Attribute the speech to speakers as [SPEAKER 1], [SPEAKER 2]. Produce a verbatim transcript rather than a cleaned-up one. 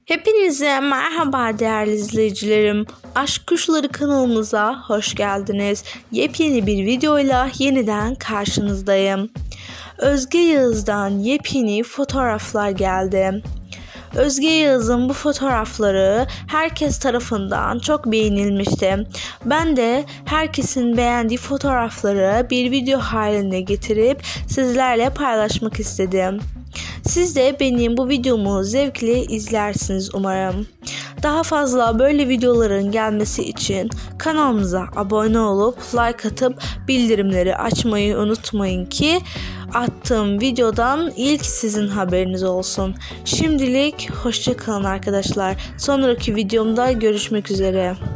[SPEAKER 1] Hepinize merhaba değerli izleyicilerim. Aşk Kuşları kanalımıza hoş geldiniz. Yepyeni bir videoyla yeniden karşınızdayım. Özge Yağız'dan yepyeni fotoğraflar geldi. Özge Yağız'ın bu fotoğrafları herkes tarafından çok beğenilmişti. Ben de herkesin beğendiği fotoğrafları bir video haline getirip sizlerle paylaşmak istedim. Siz de benim bu videomu zevkle izlersiniz umarım. Daha fazla böyle videoların gelmesi için kanalımıza abone olup like atıp bildirimleri açmayı unutmayın ki attığım videodan ilk sizin haberiniz olsun. Şimdilik hoşça kalın arkadaşlar. Sonraki videomda görüşmek üzere.